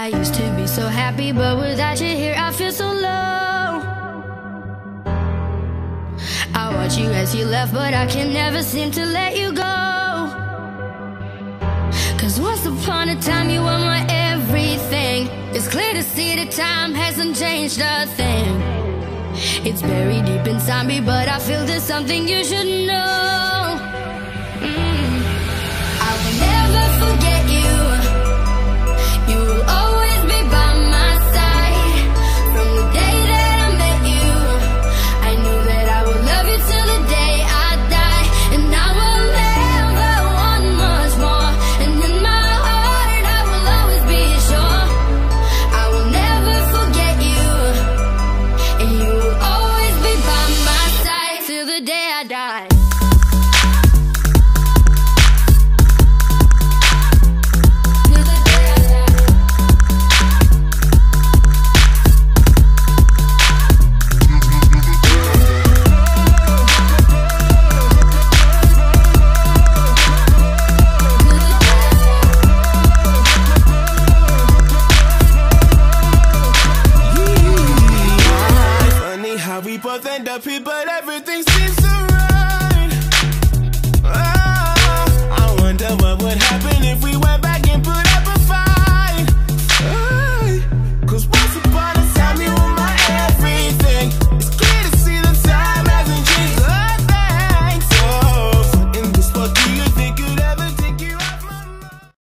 I used to be so happy, but without you here I feel so low. I watch you as you left, but I can never seem to let you go. Cause once upon a time you were my everything. It's clear to see that time hasn't changed a thing. It's buried deep inside me, but I feel there's something you should know. I will never forget you. You will always be by my side. From the day that I met you, I knew that I would love you till the day I die. And I will never want much more. And in my heart I will always be sure I will never forget you. And you will always be by my side till the day I die. We both end up here, but everything seems so right. Oh, I wonder what would happen if we went back and put